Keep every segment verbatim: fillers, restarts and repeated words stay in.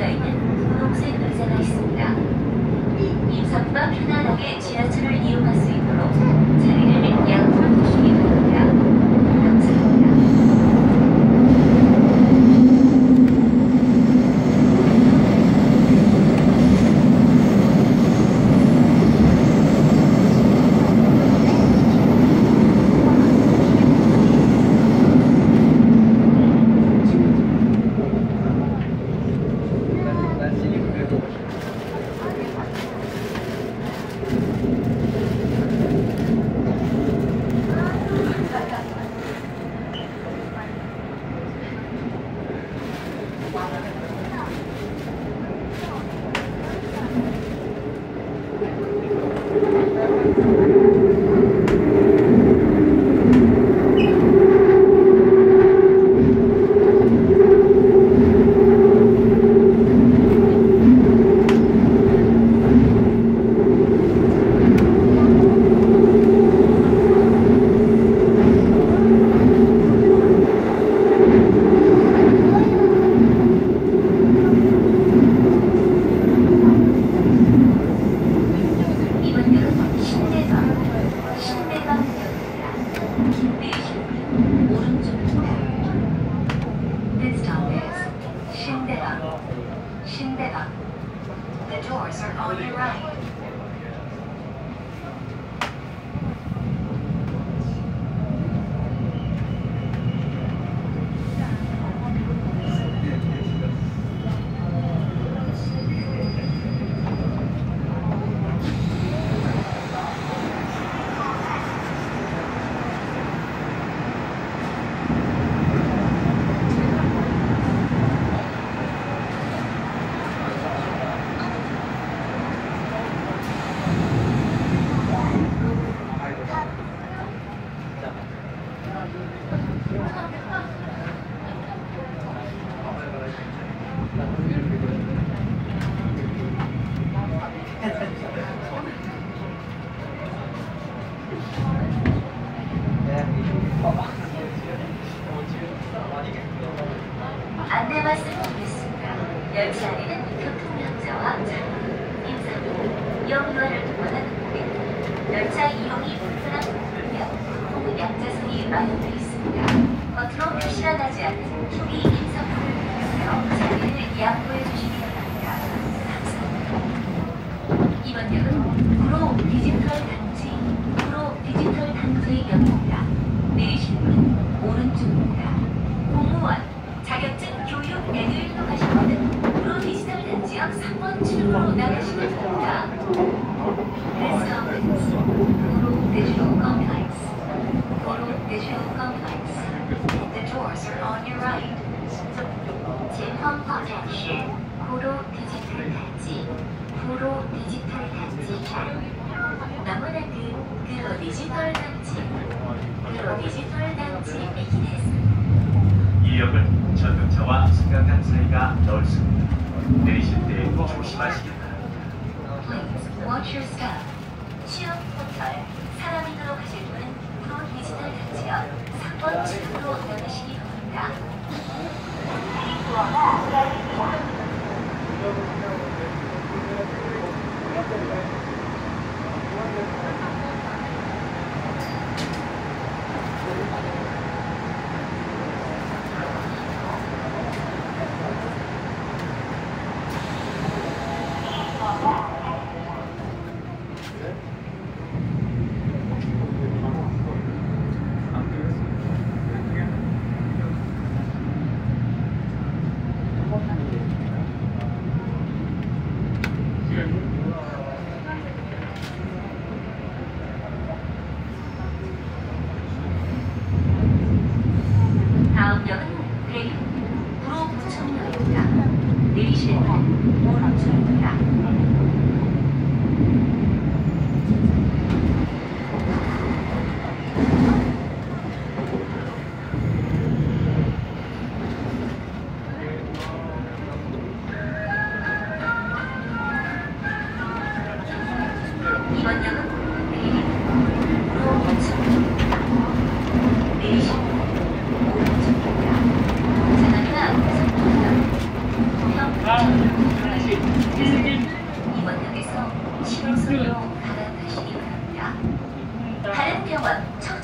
들어가 있는 분홍색 의자가 있습니다. 임산부가 편안하게 지하철을 이용할 수 있도록 자리를 양보해 주시기 바랍니다. 감사합니다. 안내 말씀드리겠습니다. 열차 안에는 교통약자와 장애, 임산부, 영유아를 동반하는 고객, 열차 이용이 불편한 분들며 통약자석이 마련되어 있습니다. 겉으로 표시가 나지 않는 초기 임산부를 위하여 자리를 양보해 주시기 바랍니다. 감사합니다. 이번 역은 구로 디지털 단지, 구로 디지털 단지역입니다. 내리실 문은 오른쪽입니다. 공무원, 자격증 교육 내일로 가실 분은 구로 디지털 단지역 삼 번 출구로 나가시면 됩니다. This stop is 구로 Digital Complex. 구로 Digital Complex. The doors are on your right. 前方到站是구로 디지털 단지, 구로 디지털 단지 站. 나무나그 구로 디지털 단지, 구로 디지털 단지駅です. 이 역은 전등차와 승강장 사이가 넓습니다. 내리실 때 조심하시기 바랍니다. Please watch your step. 취업 호텔 사람인으로 가실 분은 구로 디지털 단지역 삼 번 출구로 나가시기 바랍니다.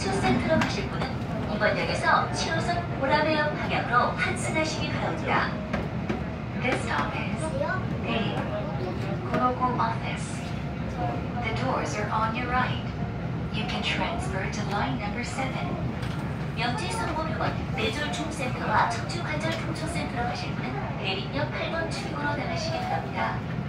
통초센터로 가실 분은 이번 역에서 칠 호선 보라매역 방향으로 환승하시기 바랍니다. This stop is A. Kuroku Office. The doors are on your right. You can transfer to line number seven. 명지성모병원 뇌졸 중센터와 척추관절 통초센터로 가실 분은 대림역 팔 번 출구로 나가시기 바랍니다.